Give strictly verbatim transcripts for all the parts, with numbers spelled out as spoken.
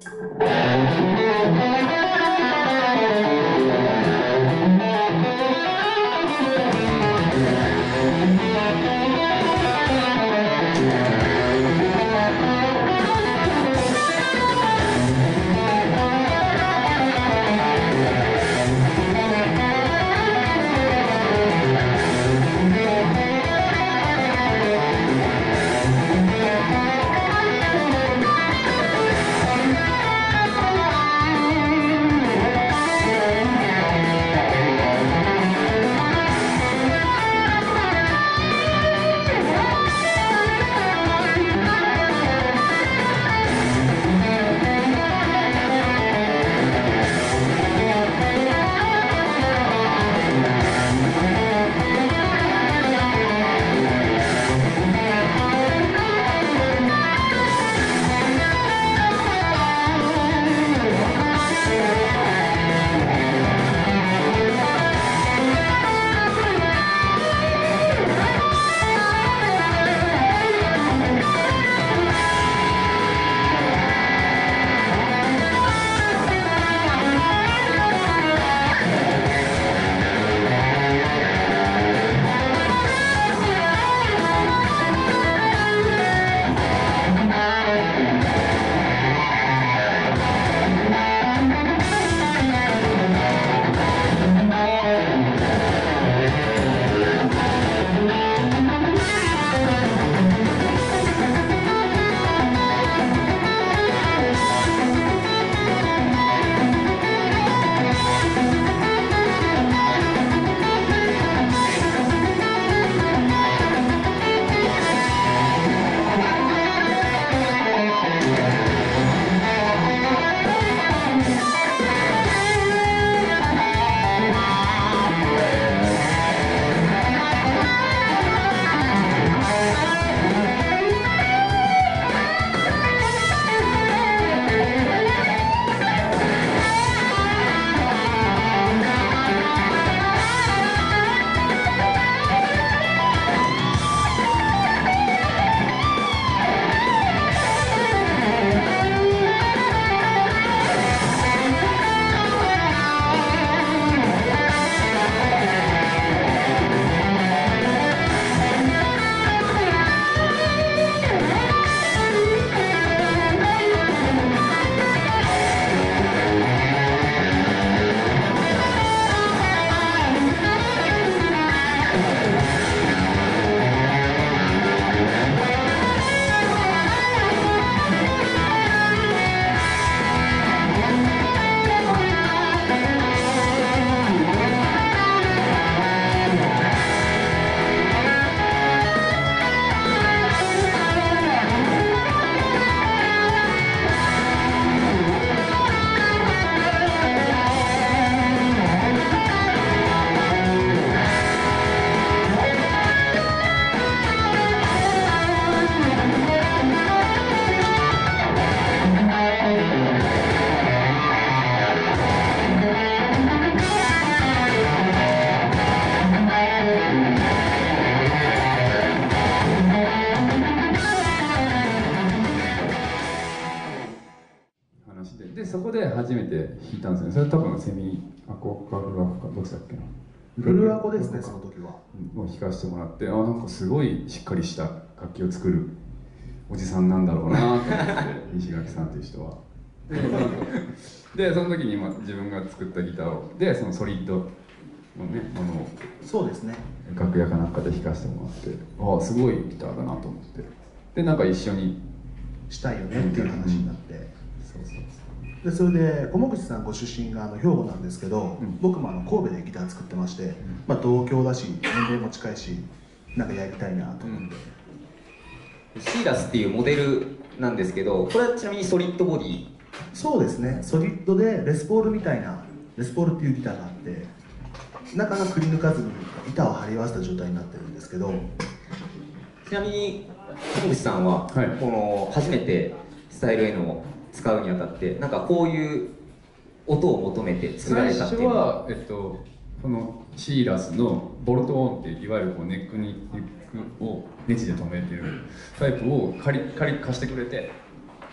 でそこで初めて弾いたんですよね。それ多分セミアコかフルアコかどっちだっけな。 フルアコですね、その時は。 もう弾かせてもらって、あなんかすごいしっかりした楽器を作るおじさんなんだろうなと思って西垣さんという人は。で, でその時に自分が作ったギターをでそのソリッドのねものをそうですね楽屋かなんかで弾かせてもらって、ああすごいギターだなと思って、でなんか一緒にしたいよねっていう話になって、うん、 そうそうそう。 でそれで小口さんご出身があの兵庫なんですけど、うん、僕もあの神戸でギター作ってまして、うん、まあ同郷だし年齢も近いしなんかやりたいなと思って、 うん、シーラスっていうモデルなんですけど、これはちなみにソリッドボディ？ そうですね、ソリッドでレスポールみたいな、レスポールっていうギターがあって中がくり抜かずに板を張り合わせた状態になってるんですけど、 ちなみに小口さんは、はい、この初めてスタイル N を使うにあたってなんかこういう音を求めて作られたっていうのは、 最初は、えっと、このシーラスのボルトオンっていわゆるこうネックにネックをネジで留めてるタイプを借り借り貸してくれて、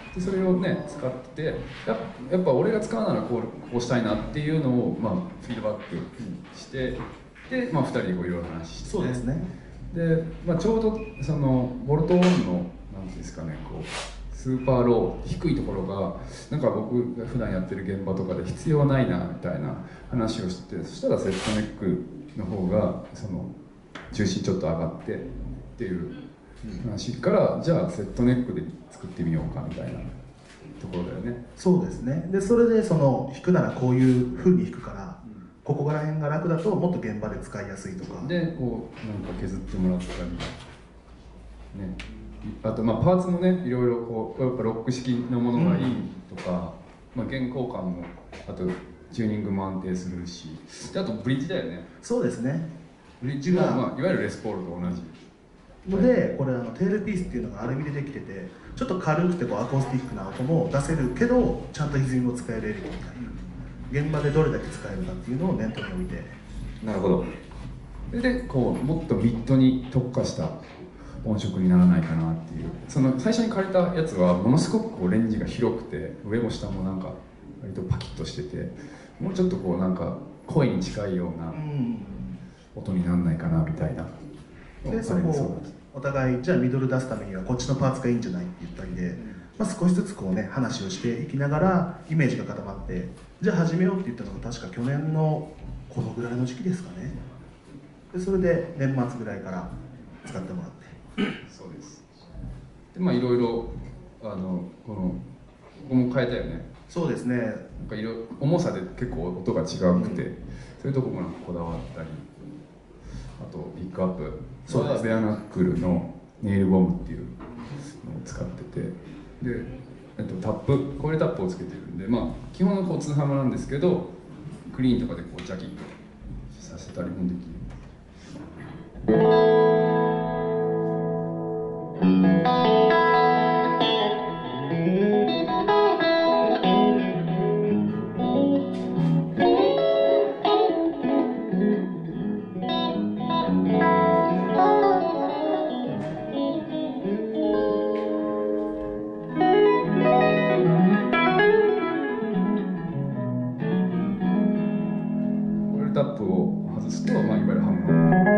でそれをね使ってやっぱやっぱ俺が使うならこうこうしたいなっていうのを、まあ、フィードバックしてで、まあ、ふたりでこういろいろ話して、ね、 そうですねで、まあ、ちょうどそのボルトオンのなんていうんですかねこうスーパーロー低いところがなんか僕が普段やってる現場とかで必要ないなみたいな話をしてそしたらセットネックの方がその重心ちょっと上がってっていう話からじゃあセットネックで作ってみようかみたいなところだよね。 そうですね。でそれでその弾くならこういう風に弾くから、うん、ここら辺が楽だともっと現場で使いやすいとかでこうなんか削ってもらったりね。あとまあパーツもねいろいろこうやっぱロック式のものがいいとか、うん、まあ原稿感もあとチューニングも安定するしであとブリッジだよね。 そうですね。 ブリッジが、まあ、いわゆるレスポールと同じのでこれあのテールピースっていうのがアルミでできててちょっと軽くてこうアコースティックな音も出せるけどちゃんと歪みも使えるエレキみたいな現場でどれだけ使えるかっていうのを念頭に置いて。 なるほど。 でこうもっとミッドに特化した音色にならないかなっていうその最初に借りたやつはものすごくこうレンジが広くて上も下もなんか割とパキッとしててもうちょっとこうなんか声に近いような音にならないかなみたいな。 でそこお互いじゃあミドル出すためにはこっちのパーツがいいんじゃないって言ったりで、まあ、少しずつこうね話をしていきながらイメージが固まってじゃあ始めようって言ったのが確か去年のこのぐらいの時期ですかね。でそれで年末ぐらいから使ってもらってそうです。でまあいろいろあのこのここも変えたよね。 そうですね。なんかいろ重さで結構音が違くて、うん、そういうとこもなんかこだわったりあとピックアップそうです、ね、ベアナックルのネイルゴムっていうのを使っててで、えっと、タップコイルタップをつけてるんでまあ基本のこうツーハマなんですけどクリーンとかでこうジャキッとさせたりもできる。タップを外すと、まあ、いわゆるハム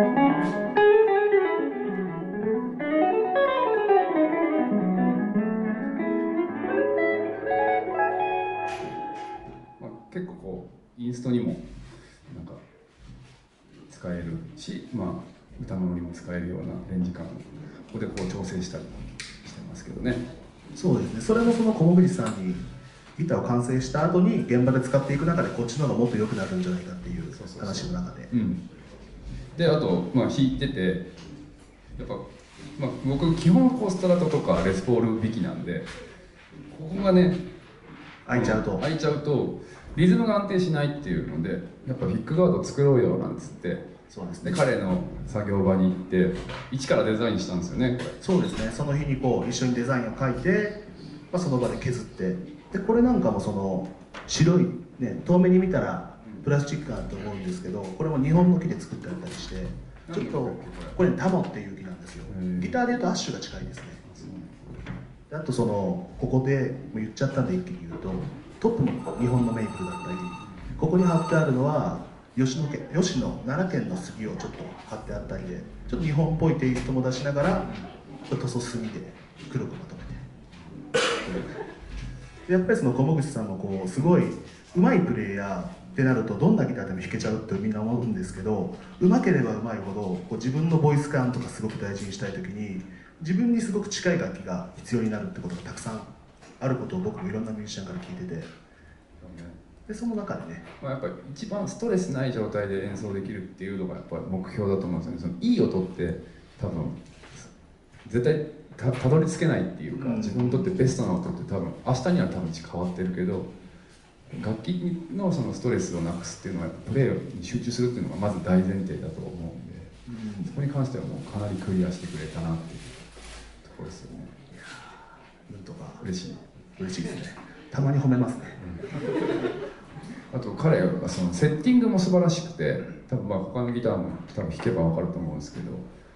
まあ、結構こうインストにもなんか使えるし、まあ、歌物にも使えるようなレンジ感をここでこう調整したりしてますけどね。 そうですね。それもその小口さんにギターを完成した後に現場で使っていく中でこっちの方がもっと良くなるんじゃないかっていう話の中で。 うん、であと、まあ、弾いててやっぱ、まあ、僕基本こうストラトとかレスポール弾きなんでここがね開いちゃうと開いちゃうとリズムが安定しないっていうのでやっぱピックガード作ろうよなんつってそうですね。 で彼の作業場に行って一からデザインしたんですよねこれ。 そうですね。その日にこう一緒にデザインを書いて、まあ、その場で削ってでこれなんかもその白いね遠目に見たらプラスチックだと思うんですけどこれも日本の木で作ってあったりしてちょっとこれタモっていう木なんですよ。ギターでいうとアッシュが近いですね。であとそのここでもう言っちゃったんで一気に言うとトップも日本のメイプルだったりここに貼ってあるのは吉野県吉野奈良県の杉をちょっと貼ってあったりでちょっと日本っぽいテイストも出しながらちょっと塗装墨で黒くまとめてでやっぱりその小口さんもこうすごい上手いプレイヤーってなるとどんなギターでも弾けちゃうってみんな思うんですけど上手ければ上手いほどこう自分のボイス感とかすごく大事にしたい時に自分にすごく近い楽器が必要になるってことがたくさんあることを僕もいろんなミュージシャンから聞いててでその中でね、 まあ、やっぱり一番ストレスない状態で演奏できるっていうのがやっぱり目標だと思うんですよね。そのいい音って多分絶対 た, たどり着けないっていうか、うん、自分にとってベストな音って多分明日には多分変わってるけど楽器のそのストレスをなくすっていうのはやっぱプレーに集中するっていうのがまず大前提だと思うんで、うん、そこに関してはもうかなりクリアしてくれたなっていうところですよね。 いやーなんとか嬉しい嬉しいですね。たまに褒めますね、 うん、あと彼はそのセッティングも素晴らしくて多分まあ他のギターも多分弾けば分かると思うんですけど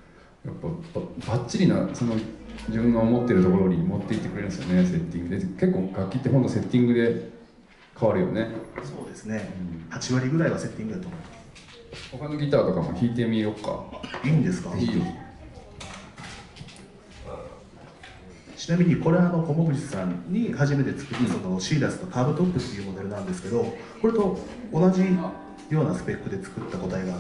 やっぱばっちりなその自分の思ってるところに持っていってくれるんですよね、セッティングで。結構楽器ってほんとセッティングで変わるよね。 そうですね、うん、はち割ぐらいはセッティングだと思います。 他のギターとかも弾いてみようか。 いいんですか？ いいよ。 ちなみにこれはあの小口さんに初めて作ったそのシーラスとカーブトップっていうモデルなんですけど、これと同じようなスペックで作った個体があって、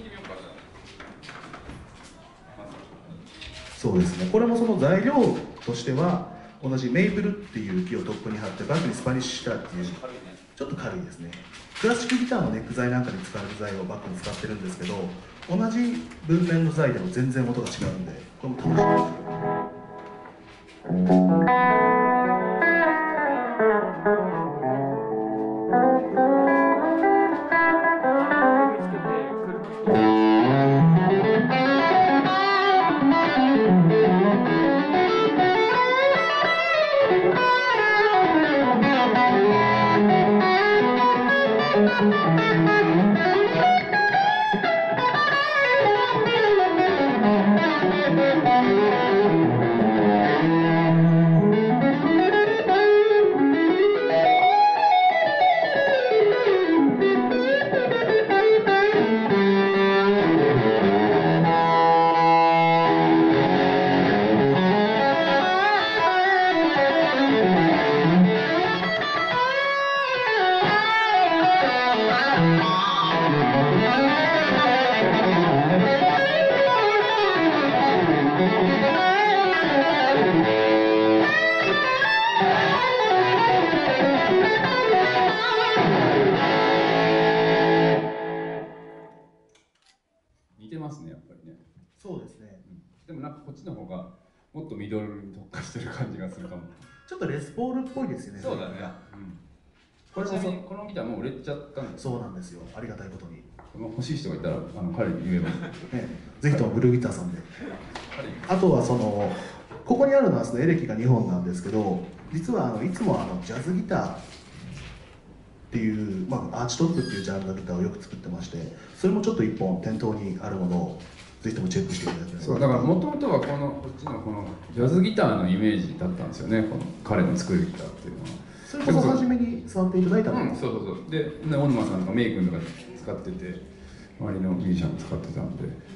そうですね、これもその材料としては同じメイプルっていう木をトップに貼って、バックにスパニッシュシターっていうちょっと軽いですね、クラシックギターのネック材なんかに使われる材をバックに使ってるんですけど、同じ文面の材でも全然音が違うんで、これも楽しみです。 こっちの方がもっとミドルに特化してる感じがするかも。 ちょっとレスポールっぽいですよね。 そうだね。うん、これちなみにこのギターもう売れちゃったんですよ。 そうなんですよ。ありがたいことに。 この欲しい人がいたらあの彼に言えばいい。 ね、ぜひともブルーギターさんで。あとはそのここにあるのはそのエレキがにほんなんですけど、実はあのいつもあのジャズギターっていう、まあ、アーチトップっていうジャンルのギターをよく作ってまして、それもちょっといっぽん店頭にあるものをぜひともチェックしていただきたい。 そうだからもともとはこのこっちのこのジャズギターのイメージだったんですよね、この彼の作るギターっていうのは。 それこそ初めに触っていただいたの、 うん、そうそうそう。で小沼さんとかメイ君とか使ってて、周りのミュージシャンも使ってたんで。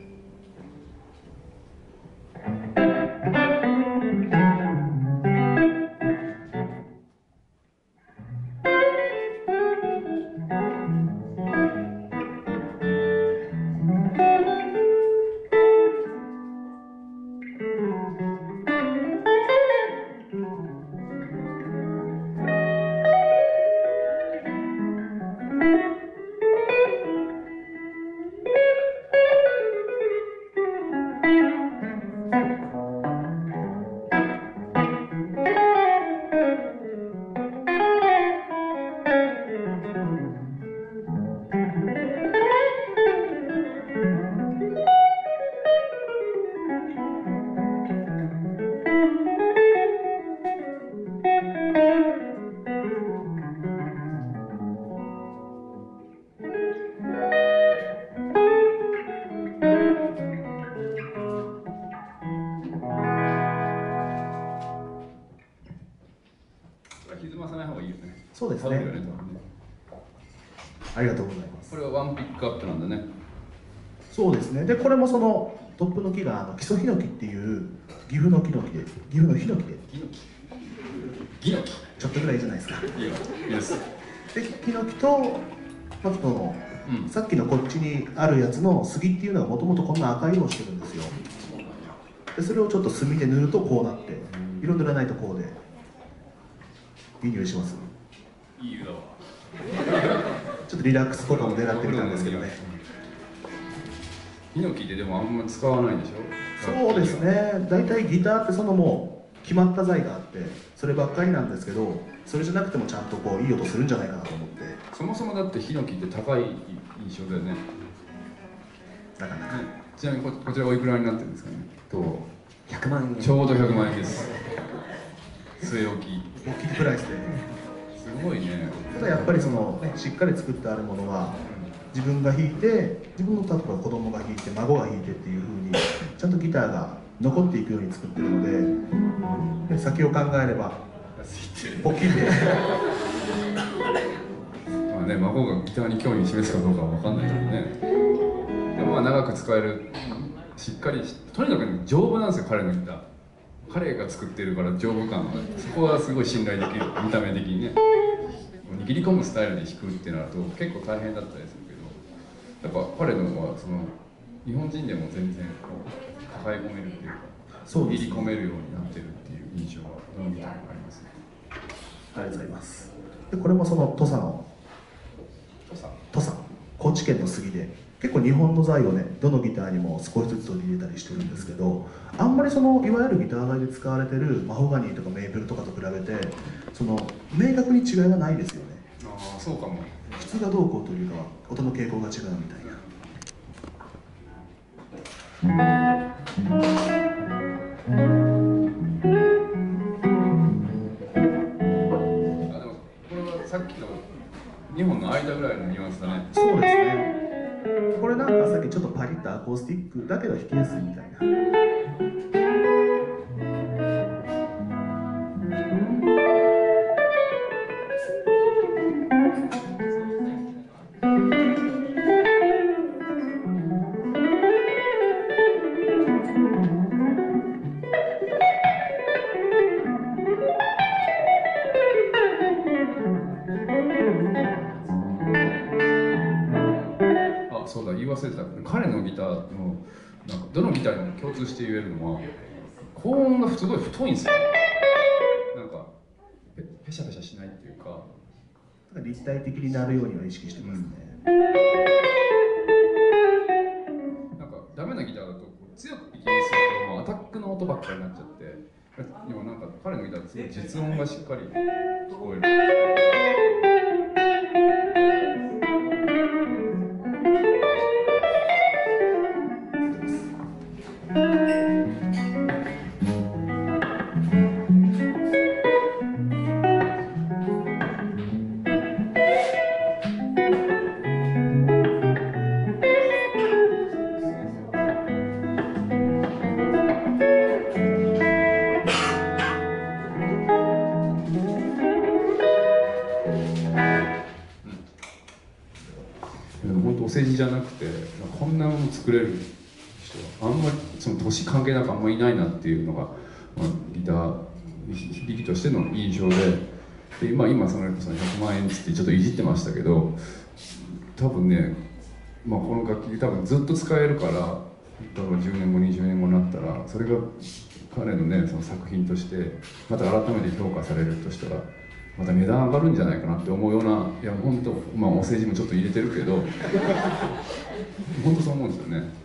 そうですね。ありがとうございます。 これはワンピックアップなんだね。 そうですね。でこれもそのトップの木があの木曽ヒノキっていう岐阜の木の木で、岐阜のヒノキで。 ヒノキ。ヒノキ。 ちょっとぐらいじゃないですか。 いいよ。いいです。 でヒノキとまずこの、うん、さっきのこっちにあるやつの杉っていうのがもともとこんな赤い色をしてるんですよ。でそれをちょっと墨で塗るとこうなって、色塗らないとこうでいい匂いします。 いい色だわ。 ちょっとリラックスとかも狙ってみたんですけどね。 ヒノキってでもあんまり使わないでしょ。 そうですね。大体ギターってそのもう決まった材があってそればっかりなんですけど、それじゃなくてもちゃんとこういい音するんじゃないかなと思って。 そもそもだってヒノキって高い印象だよね。 なかなか、ね、 ちなみに こ, こちらおいくらになってるんですかね。とひゃくまんえん。 ちょうどひゃくまんえんです。据え置き。 大きいプライスで。 すごいね。 ただやっぱりその、ね、しっかり作ってあるものは自分が弾いて、自分の例えば子供が弾いて孫が弾いてっていう風にちゃんとギターが残っていくように作ってるので、で先を考えればポキってまあね、孫がギターに興味示すかどうかは分かんないけどね。でもまあ長く使える、しっかりしとにかく、ね、丈夫なんですよ、彼のギター。彼が作ってるから丈夫感が、そこはすごい信頼できる、見た目的にね。握り込むスタイルで弾くってなると結構大変だったりするけど、やっぱ彼のはその日本人でも全然こう抱え込めるっていうか、そう握り込めるようになってるっていう印象はどのギターもありますね。 ありがとうございます。でこれもその土佐の土佐土佐高知県の杉で、結構日本の材をねどのギターにも少しずつ取り入れたりしてるんですけど、あんまりそのいわゆるギター材で使われてるマホガニーとかメープルとかと比べてその明確に違いがないですよね。 ああ、そうかも。 普通がどうこうというかは音の傾向が違うみたいな。 あ、でもこれはさっきのにほんの間ぐらいのニュアンスだね。 そうですね。これなんかさっきちょっとパリッとアコースティックだけど弾きやすいみたいな。 そうだ、言い忘れてた。彼のギターのなんかどのギターにも共通して言えるのは高音がすごい太いんですよ。なんか ペ, ペシャペシャしないっていうか、 立体的になるようには意識してますね。 うん、なんかダメなギターだと強く息にするともうアタックの音ばっかりになっちゃって、でもなんか彼のギターってすごい実音がしっかり聞こえる。お世辞じゃなくて、こんなもの作れる人はあんまりその年関係なくあんまりいないなっていうのが、まあ、ギター響きとしての印象で、で今今そのひゃくまんえんっつってちょっといじってましたけど、多分ね、まあ、この楽器多分ずっと使えるから、例えばじゅうねんごにじゅうねんごになったらそれが彼のねその作品としてまた改めて評価されるとしたら、また値段上がるんじゃないかなって思うような、いや本当、まあお世辞もちょっと入れてるけど本当そう思うんですよね。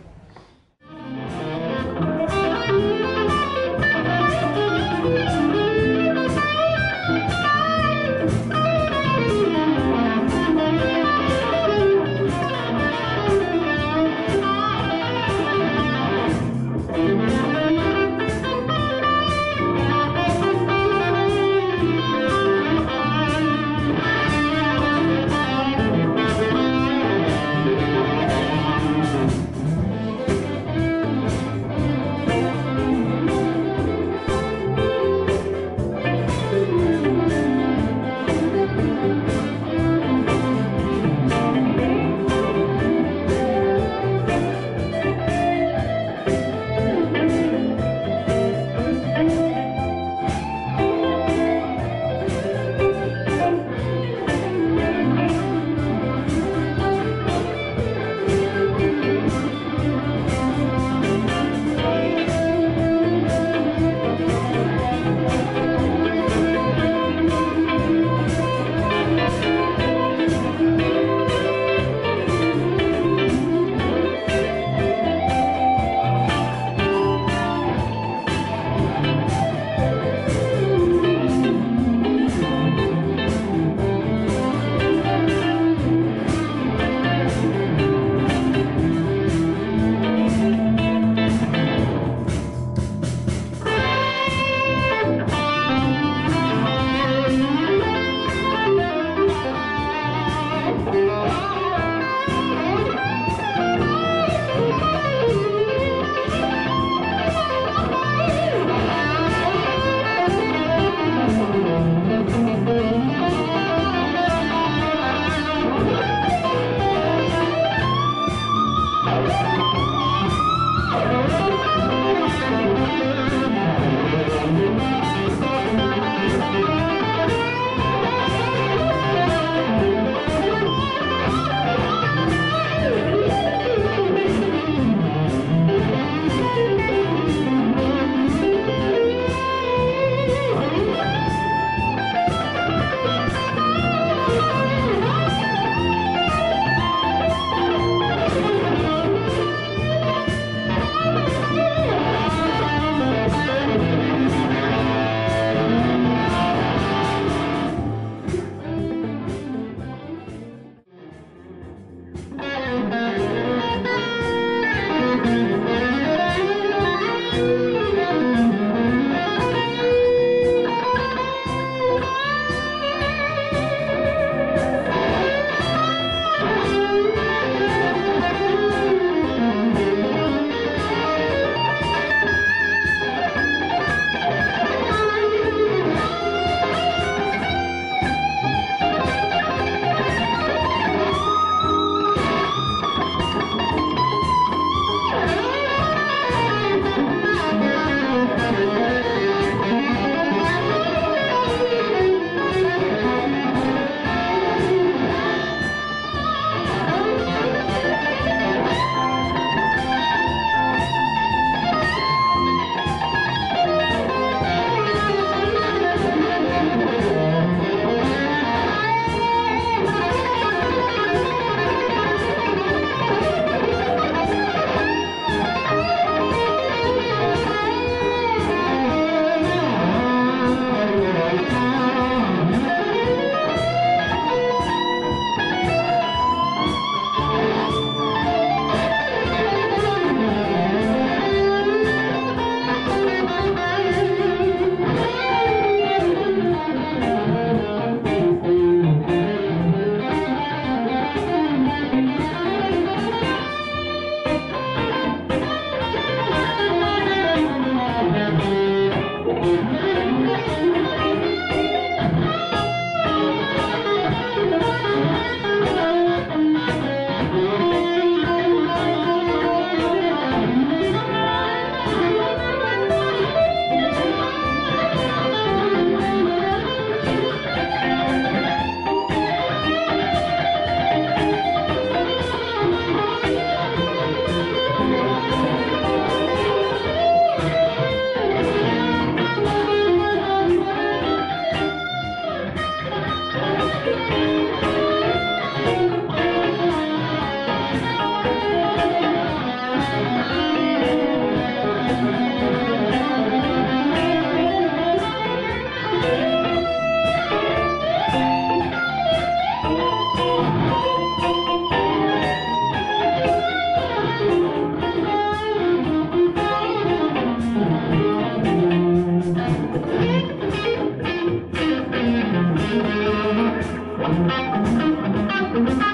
Thank you.